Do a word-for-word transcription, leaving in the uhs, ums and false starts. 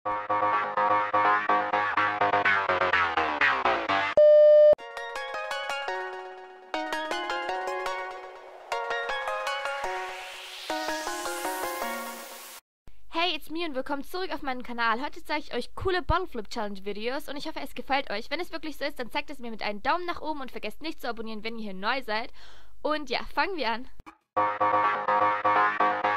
Hey, it's me und willkommen zurück auf meinen Kanal. Heute zeige ich euch coole Bottle Flip Challenge Videos und ich hoffe, es gefällt euch. Wenn es wirklich so ist, dann zeigt es mir mit einem Daumen nach oben und vergesst nicht zu abonnieren, wenn ihr hier neu seid. Und ja, fangen wir an.